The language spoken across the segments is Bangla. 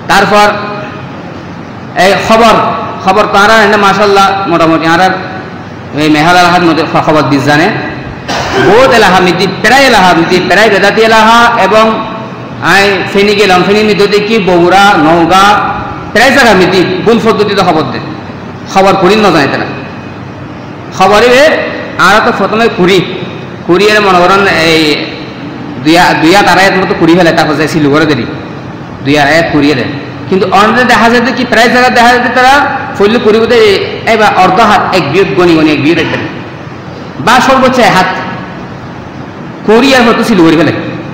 তারপর এই খবর তারা মাশাল্লাহ মোটামুটি আর এই মেঘালয় হাত মধ্যে খবর দিস জানে বহুত এলাহা মিতি প্রায় বেদাতি এলাহা এবং ফেনি গেলাম ফেনি মধ্যে দেখি বগুড়া নওগাঁ প্রায় জায়গা মিতি ভুল পদ্ধতিতে খবর দেয় খবর করি না জানে তারা খবরে আর তো প্রথমে কুড়ি এর মনে করেন এই দুই আড়াইয়ের মতো কুড়ি ফেলে তারপর যায় সিলুগড়ে দেরি 2.5 কুড়িয়ে দেয় কিন্তু অন্যদের দেখা যায় কি প্রায় জায়গায় দেখা যায় তারা ফইলে কুড়ি বোধ এবার অর্ধ হাত এক বিয়োগ গণি এক বিয়োগ একটা বা সর্বোচ্চ হাত কুড়ি আর হতো সিলুগড়ি ফেলে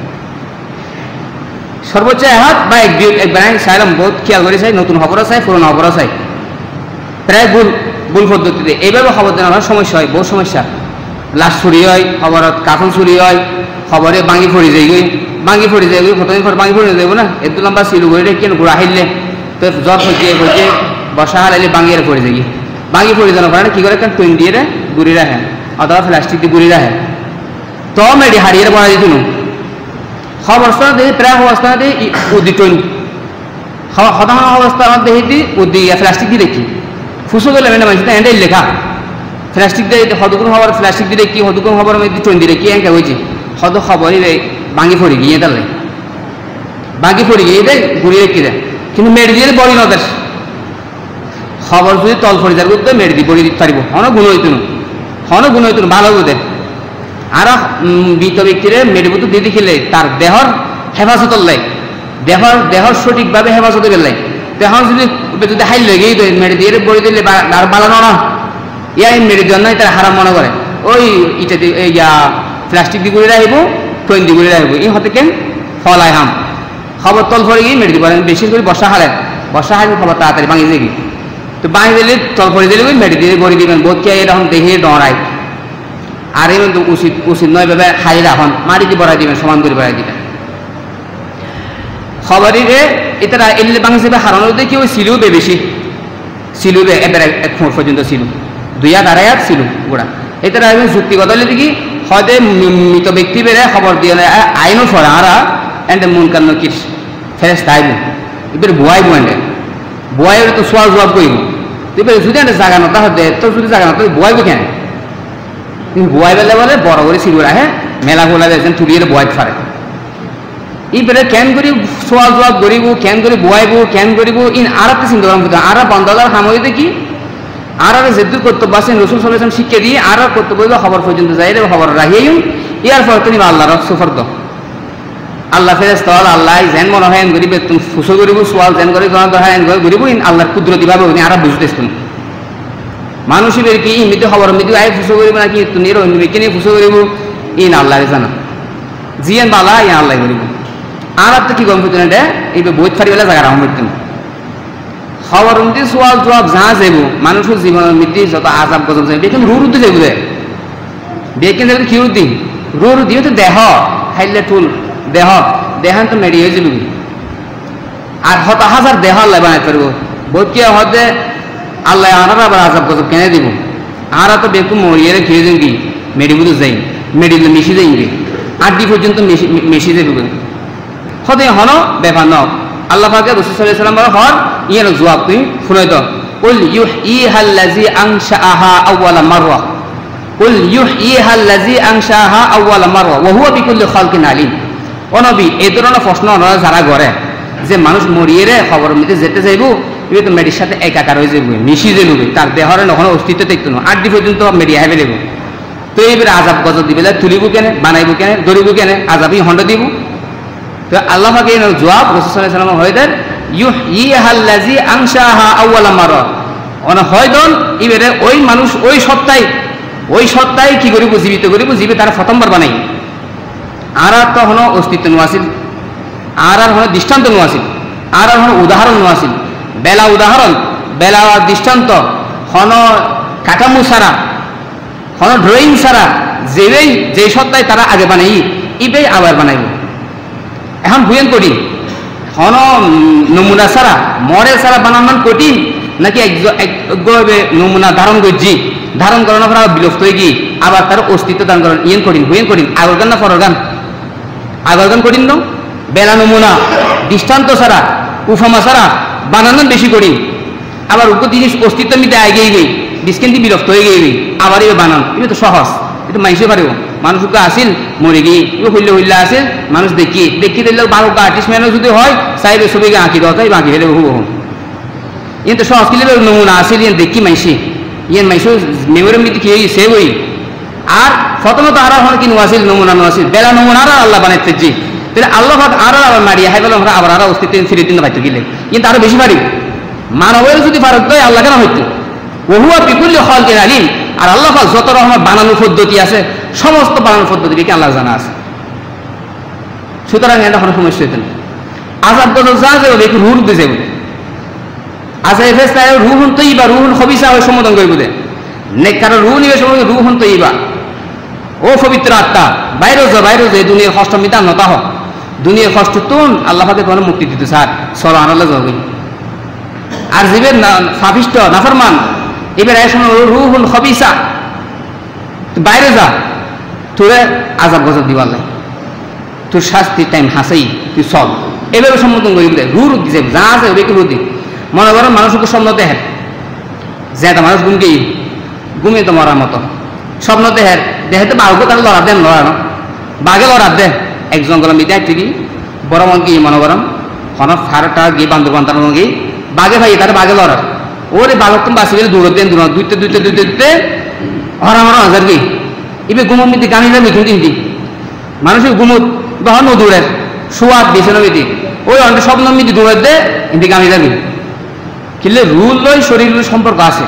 সর্বোচ্চ হাত বা এক বিয়োগ এক বানাই চাইলাম বহুত খেয়াল করে চাই নতুন খবরও চাই পুরোনো খবরও চাই প্রায় ভুল পদ্ধতিতে এইভাবে খবর দেওয়ার সমস্যা হয় বহু সমস্যা লাশ চুরি হয় খবরত কাফন চুরি হয় খবরে ভাঙি ফড়ি যায়গৈ প্রথমে ভাঙি ফড়ি যাব না এত লম্বা সিলুগুড়ি কেন ঘোরা হাইলে তো জ্বর হইতে বসা হারাইলে ভাঙিয়ে পড়ে যাই ভাঙি ফড়ি জানার কারণে কি করে টুন দিয়ে গুড়ি রাখে অথবা প্লাস্টিক দিয়ে গুড়ি রাখে তো মেডি হারিয়ে বনা দিত খবর দেখি প্রায় অবস্থা দিয়ে উদি টুন সাধারণ অবস্থা দেখি উদি প্লাস্টিক দিয়ে দেখি ফুসো গেলে মানুষ এন্ডাই লেখা প্লাস্টিক দিয়ে সদুকুন খবর প্লাস্টিক দিয়ে দেখি সদুকুন খবর টুন দিয়ে দেখি এঁকে হয়েছে সদ খবরই ভাঙি ফড়ি গিয়ে তাহলে ভাঙি ফড়ি গিয়ে দেয় ঘুরিয়ে রেখে দেয় কিন্তু মেরে দিয়ে বড়ি নদের খবর যদি তল ফড়ি যার করতে মেরে দিয়ে বড়ি দিতে পারিব গুণ হইত ভালো বোধে আর মৃত ব্যক্তিরে মেরে বুতো দিয়ে দেখিলে তার দেহর হেফাজত লাই দেহর সঠিকভাবে হেফাজত গেলে দেহ যদি হাইল লেগেই দেয় মেরে দিয়ে বড়ি দিলে আর বালানো না ইয়াই মেরে দেওয়ার নয় তার হারাম মনে করে ওই ইটা ইয়া প্লাস্টিক দিয়ে গুড়ি রাখব ট্রেন দিয়ে গুড়ি রাখব এই হতে কেন ফল আয় হাম খবর তল ফরে গিয়ে মেরে দিব বেশি করে বর্ষা হালে খবর তাড়াতাড়ি ভাঙি দিয়ে তো ভাঙি দিলে তল ফরে দিলে মেরে দিয়ে গড়ি দিবেন বোধ কে এরকম দেখে ডরায় আর এমন তো উচিত নয় ভাবে হাই রাখন মাটি দিয়ে বড়াই দিবেন সমান করে বড়াই দিবেন খবরে এটা এলে ভাঙি যাবে হারানোর দেখি ওই সিলুবে বেশি সিলুবে এবার 1 ফুট পর্যন্ত সিলু 2.5 সিলু গোড়া এটা যুক্তিগত হলে দেখি হয়তো মৃত ব্যক্তি বেড়ে খবর দিয়ে আইনও ফরে আরা এন্ড মন কান্ন কিস ফেরেস তাইব এবার বুয়াইব এন্ডে বুয়াইব তো সোয়াল জবাব করিব এবার যদি একটা জায়গা নতা হতে তো যদি জায়গা নতা বুয়াইব কেন কিন্তু বুয়াই বেলে বলে বড় করে সিলুরা হ্যাঁ মেলা গোলা দিয়েছেন তুলিয়ে বুয়াই ফারে এবারে কেন করি সোয়াল জবাব করিব কেন করে বুয়াইব কেন করিব ইন আরাতে চিন্তা করা আর বন্দাদার সাময়িতে কি আর যেদুর কর্তব্য আছেন রসুল সাল্লাল্লাহু আলাইহি ওয়াসাল্লাম শিক্ষা দিয়ে আর কর্তব্য খবর পর্যন্ত যাই খবর রাখিয়ে ইয়ার পর তুমি আল্লাহর সুফর্দ আল্লাহ ফেরেশতা আল্লাহ যেন মনে হয় গরিবে তুমি ফুসো করিব সোয়াল যেন করে গরিব আল্লাহর কুদরতি ভাবে উনি আর বুঝতেছেন মানুষই বের কি এমনিতে খবর এমনিতে আয় ফুসো করিব নাকি তুমি কিনে ফুসো করিব ইন আল্লাহ জানা জিয়ান বালা ইয়া আল্লাহ করিব আর তো কি গম পেতেন এটা এই বই ফারিবেলা জায়গা রাম পেতেন খবর সোয়াল জবাব যা যাব মানুষের জীবন মৃত্যু যত আজাব গজব যাবে বেকিন রুর উদ্দি যাবে বেকিন যাবে কি উদ্দি রুর দিয়ে তো দেহ খাইলে টুল দেহান তো মেডি হয়ে যাবে আর হাজার দেহ আল্লাহ বানাই পারবো বহুত কি হতে আল্লাহ আনার আবার আজাব গজব কেনে দিব আর তো বেকু মরিয়ে খেয়ে যান কি মেডি বুঝে যাই মেডি মিশি যাই আড্ডি পর্যন্ত মিশি যাবে হতে হন ব্যাপার ন আল্লাহ পাকে রাসূল সাল্লাল্লাহু আলাইহি ওয়াসাল্লাম হর ইয়ার জবাব তুই শুনাই তো কুল ইউহইহাল্লাযী আনশাআহা আউওয়ালা মাররা কুল ইউহইহাল্লাযী আনশাআহা আউওয়ালা মাররা ওয়া হুয়া বিকুল্লি খালকিন আলিম ও নবী এই ধরনের প্রশ্ন ওনারা যারা করে যে মানুষ মরিয়ে রে খবর মধ্যে যেতে যাইব এ তো মেডির সাথে একাকার হয়ে যাবে মিশি যাবে তার দেহরে কোনো অস্তিত্ব দেখতো না আড্ডি পর্যন্ত মেডিয়া হেবে দেব তো এইবারে আজাব গজব দিবে তুলিব কেন বানাইব কেন ধরিব কেন আজাবই হন্ড দিব তো আল্লাহ পাকে জবাব রাসূল সাল্লাল্লাহু আলাইহি ওয়াসাল্লাম হয়দেন ইউহইহাল্লাযী আনশাআহা আউওয়ালা মাররা অন হয়দন ইবেরে ওই মানুষ ওই সত্তাই কি করিব জীবিত করিব জীবে তারা প্রথমবার বানাই আর তো হন অস্তিত্ব নোয়াছিল আর হন দৃষ্টান্ত নোয়াছিল আর হন উদাহরণ নোয়াছিল বেলা দৃষ্টান্ত হন কাকামু সারা হন ড্রয়িং সারা যে সত্তাই তারা আগে বানাই ইবেই আবার বানাইব এখন ভুয়েন কঠিন হন নমুনা ছাড়া মরে ছাড়া বানান কঠিন নাকি একভাবে নমুনা ধারণ করছি ধারণ করানোর পর বিলুপ্ত হয়ে গিয়ে আবার তার অস্তিত্ব দান করেন ইয়েন কঠিন ভুয়েন কঠিন আগর গান না পরের গান আগর গান কঠিন ন বেলা নমুনা দৃষ্টান্ত ছাড়া উফামা ছাড়া বানানোর বেশি করি আবার উপ জিনিস অস্তিত্ব মিতে আগিয়ে গই ডিসকেন্টি বিরক্ত হয়ে গিয়ে আবার এবার বানান এটা তো সহজ এটা মাইসে পারেও মানুষ উপ আসিল মরে গিয়ে এবার হইলে হইলে আসে মানুষ দেখি দিলে বারো আর্টিস্ট ম্যানও যদি হয় সাইডে ছবিকে আঁকি দেওয়া তাই বাঁকি ফেলে হুব ইয়ে তো সহজ কিলে নমুনা আসিল ইয়ে দেখি মাইসি ইয়ে মাইসে মেমোরি মিতে কি সেভ হই আর প্রথমত আর হন কিনু আসিল নমুনা আসিল বেলা নমুনা আর আল্লাহ বানাইতে জি তাহলে আল্লাহ আর আবার মারিয়া হাই বলে আমরা আবার আরো অস্তিত্ব ফিরে দিন পাইতে গেলে কিন্তু আরো বেশি পারি মানবের যদি ফারক দেয় আল্লাহ কেন হইতো ওহুয়া বিকুল্লি খালকিন আলিম আর আল্লাহ পাক যত রকমের বানানোর পদ্ধতি আছে সমস্ত বানানোর পদ্ধতি কি আল্লাহ জানা আছে সুতরাং এটা কোনো সমস্যা হইতো না আজাব গজব যা যাবে একটু রুহ দিয়ে যাবে আচ্ছা এফেস তাই রুহুন তৈবা রুহুন খবিসা হয়ে সম্বোধন করবে দে নেক কারণ রুহ নিবে সম্বোধন রুহুন তৈবা ও পবিত্র আত্মা বাইরে যা এই দুনিয়ার কষ্ট মিতা নতা হোক দুনিয়ার কষ্ট তুন আল্লাহ পাকে তোমার মুক্তি দিতে স্যার সর আনাল্লাহ যাবে আর জীবের ফাফিষ্ট নাফরমান এবার এখন রুহুন খবিসা বাইরে যা তোরে আজাব গজব দিবার লাগে তোর শাস্তির টাইম হাসেই তুই সব এভাবে সম্বোধন করি রুহ দিছে যা আছে ওই রুহ দি মনে করেন মানুষকে স্বপ্ন দেখেন যে একটা মানুষ ঘুমিয়ে তো মরার মতো স্বপ্ন দেখে তো বাঘকে তারা লড়া দেন লড়ানো বাঘে লড়া দে এক জঙ্গলের মিটে কি বড় মন কি মনে করেন হনক ফারটা গিয়ে বান্ধব বান্ধার গিয়ে বাঘে ভাই তারা বাঘে লড়ার ওরে বাঘক তুমি বাঁচি গেলে দৌড় দেন দৌড় দুইতে হরা মরা হাজার কি এবার গুমর মিটি গানি যাবে কিন্তু মানুষের গুমর তখন দৌড়ে সোয়াদ বিছানো মিটি ওই অনেক স্বপ্ন মিটি দৌড়ে দে কিন্তু গানি যাবে কিন্তু রুল লই শরীর সম্পর্ক আছে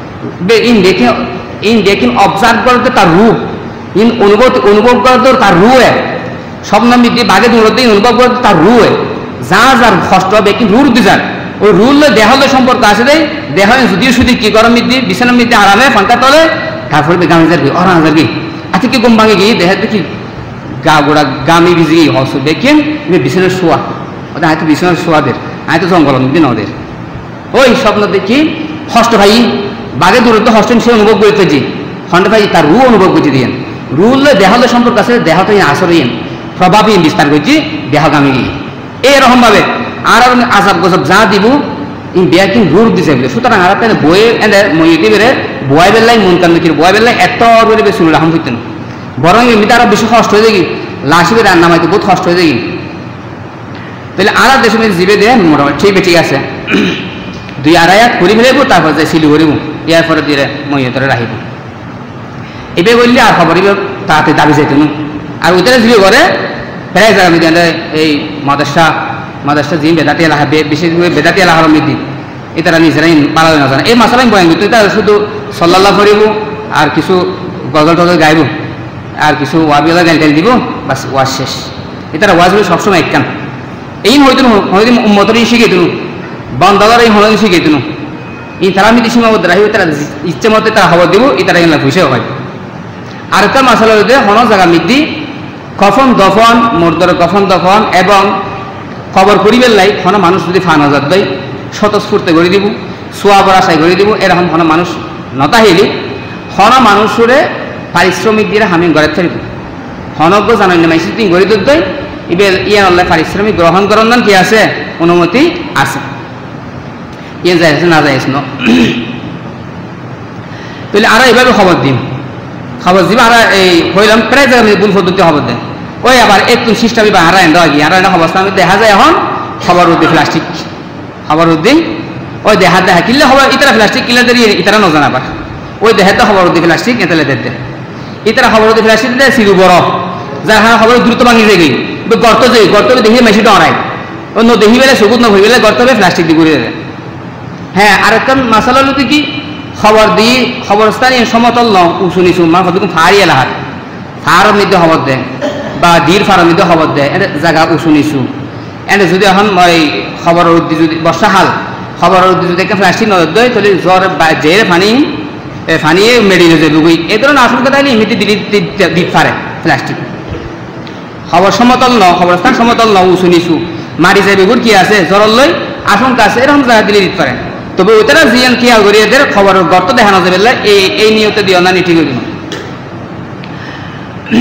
ইন দেখেন অবজার্ভ করতে তার রূপ ইন অনুভব করতে তার রুয়ে স্বপ্ন মিটি বাঘে দৌড়তে অনুভব করতে তার রুয়ে যা যার কষ্ট হবে কিন্তু রুর দিজার ওই রুল দেহলে সম্পর্ক আছে দেয় দেহ যদি শুধু কি গরম মিটি বিছানা মিটি আরামে ফাঁকা তলে তারপরে গামি যার কি অরা হাজার কি আজকে কি গম ভাঙে গিয়ে দেহে দেখি গা গোড়া গামি ভিজে গিয়ে হস দেখেন বিছানার শোয়া ওদের হয়তো বিছানার শোয়াদের হয়তো জঙ্গল দিন ওদের ওই স্বপ্ন দেখি হস্ত ভাই বাঘে দূরত্ব হস্ত সে অনুভব করতে যে হন্ড ভাই তার রু অনুভব করতে দিয়েন রুল দেহলে সম্পর্ক আছে দেহতে আসরে প্রভাবই বিস্তার করছি দেহগামী গিয়ে এইরকম ভাবে আর আজাব গজব যা দিব বেয়া কিন্তু রুর দিছে বলে সুতরাং আর আপনার বইয়ে মইটি বেড়ে বয় বেলায় মন কান্দ কি বয় বেলায় এত করে বেশি রাহাম হইতে না বরং এমনিতে আরো বেশি কষ্ট হয়ে যাই লাশি বেড়ে রান্না মাইতে বহুত কষ্ট হয়ে যাই তাহলে আর দেশের মধ্যে জিবে দেয় মোটামুটি ঠিক আছে 2-2 করি ফেলব তারপর যাই সিলি করিব ইয়ার পরে দিয়ে মই ধরে রাখিব এবার বললে আর খবর এবার তাতে দাবি যাইত না আর ওইটারে জিবে করে প্রায় জায়গা এই মাদাসা জিম বেদাতি এলাকা বিশেষ করে বেদাতি এলাকার মধ্যে এটারা নিজেরাই পালাবে না জানে এই মাসালাই বয়ান কিন্তু এটা শুধু সল্লাল্লাহ করিব আর কিছু গজল টজল গাইব আর কিছু ওয়াবিলা গান টাইল দিব বাস ওয়াজ শেষ এটারা ওয়াজগুলো সবসময় একখান এই হয়তো উম্মতরই শিখে দিন বন্দাদার এই হলেন শিখে দিন এই তারা মিটি সীমাবদ্ধ রাখবে তারা ইচ্ছে মতো তারা খবর দিব এটারা এগুলা পয়সাও হয় আর একটা মাসালা হইতে হন জায়গা মিটি কফন দফন মোরদর কফন দফন এবং খবর করিবেন লাই হন মানুষ যদি ফান হাজার দেয় স্বতঃস্ফূর্তে গড়ে দিব সোয়াবর আশায় গড়ে দিব এরকম হন মানুষ নতাহিলি হন মানুষরে পারিশ্রমিক দিয়ে হামি গড়ে থাকবে হনজ্ঞ জানান্য মাইসি তিনি গড়ে দেয় এবার ইয়ান আল্লাহ পারিশ্রমিক গ্রহণ করার নাম কি আছে অনুমতি আছে ইয়ে যাই আছে না যাই ন তাহলে আর এইভাবে খবর দিন খবর দিব আর এই হইলাম প্রায় জায়গায় ভুল পদ্ধতি খবর দেয় ওই আবার একটু সিস্টেমে বা হারায় দেওয়া গিয়ে হারায় অবস্থা দেখা যায় এখন খবর উদ্দি প্লাস্টিক খবর উদ্দি ওই দেখা কিনলে খবর ইতারা প্লাস্টিক কিনলে দিয়ে ইতারা নজান আবার ওই দেখাতে খবর উদ্দি প্লাস্টিক এতালে দেখতে ইতারা খবর উদ্দি প্লাস্টিক দেয় সিরু বড় যার হ্যাঁ খবর দ্রুত ভাঙি যায় গিয়ে গর্ত দেখি মেশিনটা অনায় অন্য দেখি বেলে সবুজ না হয়ে গেলে গর্ত প্লাস্টিক দিয়ে ঘুরে দেবে হ্যাঁ আর একটা মাসালা হলো কি খবর দিই খবরস্থানীয় সমতল ন উঁচু নিচু মানে কত ফাড়ি এলাহার ফার্ম মধ্যে খবর দেয় বা দীর ফার্ম মধ্যে খবর দেয় এটা জায়গা উঁচু নিচু এনে যদি এখন ওই খবর উদ্দি যদি বর্ষাকাল খবর উদ্দি যদি একটা প্লাস্টিক নজর দেয় তাহলে জ্বর জেরে ফানিয়ে মেডিলে যাবে বুই এই ধরনের আসল কথা এমনিতে দিতে পারে প্লাস্টিক খবর সমতল ন খবরস্থান সমতল ন উঁচু নিচু মারি যাবে কি আছে জ্বর লই আশঙ্কা আছে এরকম জায়গা দিলে দিতে পারে তবে ওইটারা জিয়ান খেয়াল করি এদের খবর গর্ত দেখানো যাবে এই নিয়তে দিও না ঠিক হইব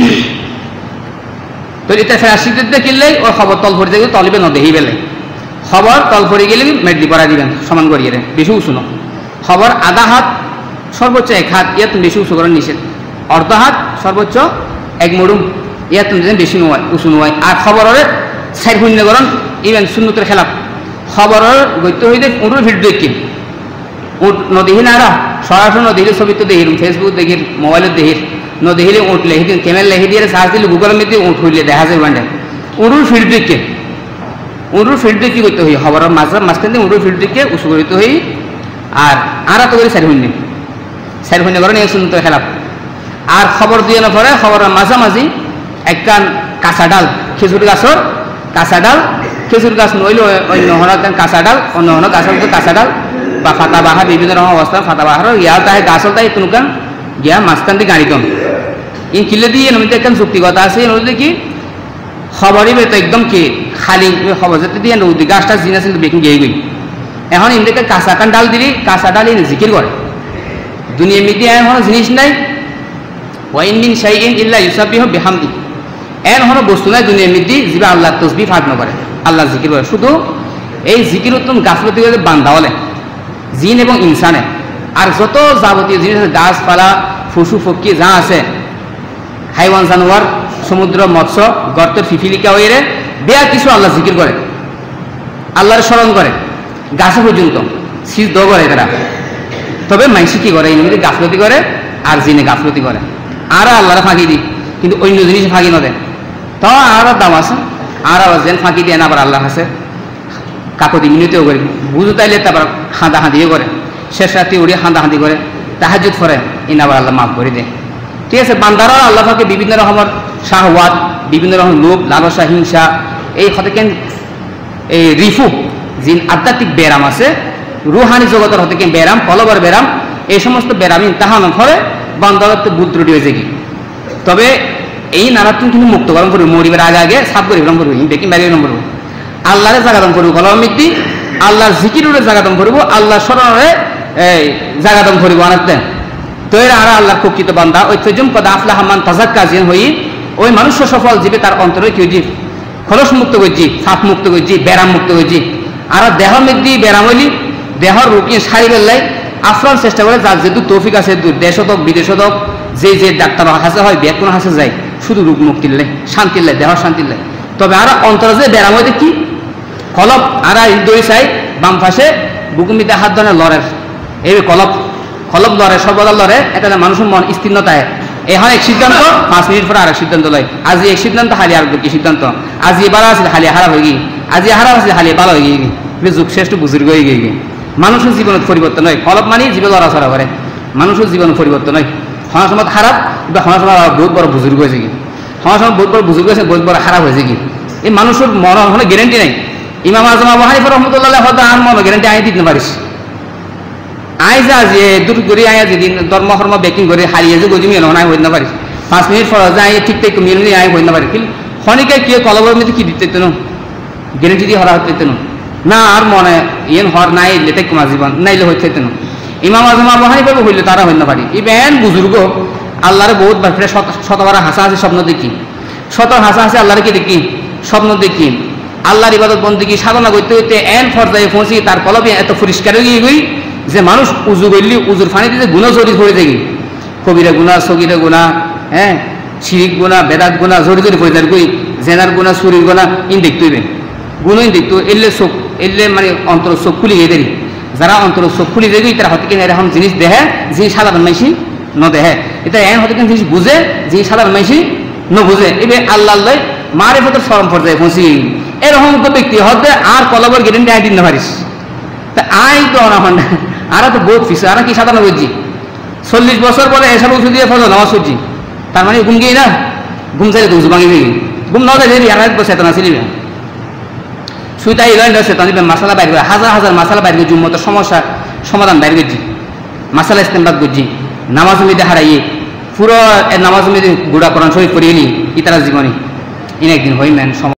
তো এটা প্লাস্টিক কিনলে ওই খবর তল ভরে যাবে তলিবে ন দেখি বেলে খবর তল পড়ে গেলে মেডলি পড়া দিবেন সমান করিয়ে বেশি উঁচু না খবর আধা হাত সর্বোচ্চ 1 হাত ইয়াত বেশি উঁচু করার নিষেধ অর্ধ হাত সর্বোচ্চ 1 মুড়ুম ইয়াত বেশি নয় উঁচু নয় আর খবরের 4 করণ ইভেন সুন্নতের খেলাফ খবরের গত্য হইতে উঁটুর ভিড় দেখি উঁট নদীহীন আর সরাসরি নদীহীন ছবি তো দেখির ফেসবুক দেখির মোবাইলত দেখির নদীহীনে উঁট লেখি দিন ক্যামেরা লেখি দিয়ে সার্চ দিলে গুগলের মধ্যে উঁট হইলে দেখা যায় বান্ডে উঁটুর ফিল্ড দেখে উঁটুর ফিল্ড দেখি করতে হই খবরের মাঝখান দিয়ে উঁটুর ফিল্ড দেখে উঁচু করতে হই আর তো করি 4 করেন এই সুন্নত খেলাফ আর খবর দিয়ে না পরে খবরের মাঝামাঝি একটা কাঁচা ডাল খেজুর গাছর কাঁচা ডাল খেজুর গাছ নইলে অন্য হলো কাঁচা ডাল অন্য হলো গাছের কাঁচা ডাল বা ফাতা বাহা বিভিন্ন রকম অবস্থা ফাতা বাহার ইয়াল তাই গাছল তাই তুনকান গিয়া মাঝখান দিয়ে গাড়ি দম ইন কিলে দিয়ে নদীতে একটা যুক্তিগত আছে নদীতে কি খবরই তো একদম কি খালি খবর যেতে দিয়ে নদী গাছটা জিন আছে বেকিং গিয়ে গই এখন ইনদিকে কাঁচা কান ডাল দিলি কাঁচা ডাল ইন জিকির করে দুনিয়ার মধ্যে এমন জিনিস নাই ওয়াইন মিন শাইইন ইল্লা ইউসাব্বিহু বিহামদি এমন বস্তু নাই দুনিয়ার মধ্যে যিবা আল্লাহর তাসবিহ পাঠ না করে আল্লাহ জিকির করে শুধু এই জিকির উত্তম গাছলতি করে বান্দা বলে জিন এবং ইনসানে আর যত যাবতীয় জিনিস আছে গাছপালা পশু পক্ষী যা আছে হাইওয়ান জানোয়ার সমুদ্র মৎস্য গর্তের ফিফিলিকা হয়ে বেয়া কিছু আল্লাহ জিকির করে আল্লাহর স্মরণ করে গাছে পর্যন্ত সিজদ করে তারা তবে মাইসি কি করে এমনি গাফলতি করে আর জিনে গাফলতি করে আর আল্লাহরা ফাঁকি দিই কিন্তু অন্য জিনিস ফাঁকি না দেয় তো আর দাম আছে আর যেন ফাঁকি দিয়ে না আবার আল্লাহ আছে কাকতি মিনতিও করি বুঝু তাইলে তারপর হাঁদাহাঁদিও করে শেষ রাত্রি উড়িয়ে হাঁদাহাঁদি করে তাহাজ্জুদ করে ইন আবার আল্লাহ মাফ করে দেয় ঠিক আছে বান্দারা আল্লাহ পাকে বিভিন্ন রকমের শাহওয়াত বিভিন্ন রকম লোভ লালসা হিংসা এই হতেকেন এই রিফু জিন আধ্যাত্মিক ব্যায়াম আছে রুহানি জগতের হতেকেন ব্যায়াম কলবর ব্যায়াম এই সমস্ত ব্যায়াম তাহানো ফলে বান্দারত্ব বুদ্ধ ত্রুটি হয়েছে কি তবে এই নারাত্ম কিন্তু মুক্ত গরম করবো মরিবের আগে আগে সাফ করে গরম করবো বেকিং বাইরে গরম করবো আল্লাহরে জাগাদম করবো কলম মিত্তি আল্লাহর জিকিরে জাগাদম করবো আল্লাহ স্মরণে এই জাগাদম করবো আনাতে তো এরা আর আল্লাহর প্রকৃত বান্দা ওই তজুম কদা আফলাহ মান তাজাক্কা জিন হই ওই মানুষ সফল জীবে তার অন্তরে কি হইছি খলস মুক্ত করছি সাফ মুক্ত করছি ব্যারাম মুক্ত করছি আর দেহ মিদ্দি ব্যারাম হইলি দেহর রুকি সারি বেল্লাই আফরান চেষ্টা করে যার যেহেতু তৌফিক আছে দেশত হোক বিদেশত হোক যে ডাক্তার হাসে হয় ব্যাগ কোনো হাসে যায় শুধু রোগ মুক্তির লাই শান্তির লাই দেহ শান্তির লাই তবে আর অন্তরে যে ব্যারাম হইতে কি কলপ আর দই চাই বাম পাশে বুকুমিতে হাত ধরে লড়ের এই কলপ লড়ে সর্বদা লড়ে এটা মানুষের মন স্থিরতায় এখন এক সিদ্ধান্ত 5 মিনিট পরে আরেক সিদ্ধান্ত লয় আজি এক সিদ্ধান্ত হালি আর কি সিদ্ধান্ত আজি বালা আছে হালি হারা হয়ে গিয়ে আজি হারা আছে হালি ভালো হয়ে গিয়ে যুগ শ্রেষ্ঠ বুজুর্গ হয়ে গিয়ে মানুষের জীবনের পরিবর্তন হয় কলপ মানে জীবন লড়াচড়া করে মানুষের জীবন পরিবর্তন হয় হওয়ার সময় খারাপ বা হওয়ার সময় বহুত বড় বুজুর্গ হয়েছে কি হওয়ার সময় বহুত বড় বুজুর্গ হয়েছে বহুত বড় খারাপ হয়েছে কি এই মানুষের মনের কোনো গ্যারেন্টি নাই ইমাম আজম আবু হানিফা রহমতুল্লাহ হয়তো আর মনে গ্যারেন্টি আই দিতে পারিস আই যা যে দূর করে আয় যেদিন ধর্ম কর্ম বেকিং করে হারিয়ে যে গজি মিল নাই হইতে পারিস 5 মিনিট পর যায় ঠিক ঠিক মিল নিয়ে আয় হইতে পারি কিন্তু খনিকে কি কলবের মধ্যে কি দিতে না গ্যারেন্টি দিয়ে হরা হতে না আর মনে ইয়েন হর নাই লেতে কুমা জীবন নাইলে হইতে না ইমাম আজম আবু হানিফা হইলে তারা হইতে পারি ইবেন বুজুর্গ আল্লাহরে বহুত বার শতবার হাসা আছে স্বপ্ন দেখি হাসা আছে আল্লাহরে কি দেখি স্বপ্ন দেখি আল্লাহর ইবাদত বন্দেগী সাধনা করতে করতে এন পর্যায়ে পৌঁছি তার কলবে এত পরিষ্কার হয়ে গই যে মানুষ উজু করলি উজুর ফানি দিতে গুণা জড়িত হয়ে দেখি কবিরা গুণা সগিরা গুণা হ্যাঁ শিরিক গুণা বেদাত গুণা জড়িত হয়ে যায় কই জেনার গুণা চুরির গুণা ইন দেখতে হইবে গুণই দেখতো এলে চোখ এলে মানে অন্তর চোখ খুলি গিয়ে দেরি যারা অন্তর চোখ খুলি দেবি তারা হতে কিনা এরকম জিনিস দেখে জিনিস সাধারণ মাইসি ন দেখে এটা এন হতে কিনা জিনিস বুঝে জিনিস সাধারণ মাইসি ন বুঝে এবার আল্লাহ মারে ফটোর চরম পর্যায়ে পৌঁছি এরকম তো ব্যক্তি হতে আর কলবর গ্যারেন্টি আই দিতে পারিস তা আই তো না আর তো বহুত ফিস আর কি সাধারণ বুঝছি 40 বছর পরে এসব ওষুধ দিয়ে ফজর নামাজ পড়ছি তার মানে ঘুম গিয়ে না ঘুম চাইলে তো ভাঙি গিয়ে ঘুম না যাই আর একবার চেতনা ছিলিবে সুইটা এই লাইনটা চেতনা দিবে মশলা বাইর করে হাজার হাজার মশলা বাইর করে জুম্মতের সমস্যা সমাধান বাইর করছি মশলা ইস্তেমবাদ করছি নামাজ মিদে হারাইয়ে পুরো নামাজ মিদে গুড়া কোরআন শরীফ করিয়ে নি ইতারা জীবনে ইন একদিন হই ম্যান